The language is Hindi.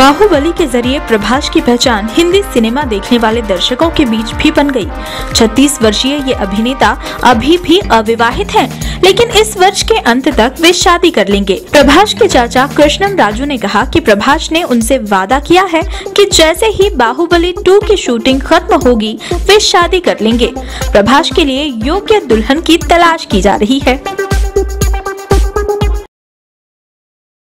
बाहुबली के जरिए प्रभास की पहचान हिंदी सिनेमा देखने वाले दर्शकों के बीच भी बन गई। 36 वर्षीय ये अभिनेता अभी भी अविवाहित हैं, लेकिन इस वर्ष के अंत तक वे शादी कर लेंगे। प्रभास के चाचा कृष्णम राजू ने कहा कि प्रभास ने उनसे वादा किया है कि जैसे ही बाहुबली 2 की शूटिंग खत्म होगी वे शादी कर लेंगे। प्रभास के लिए योग्य दुल्हन की तलाश की जा रही है।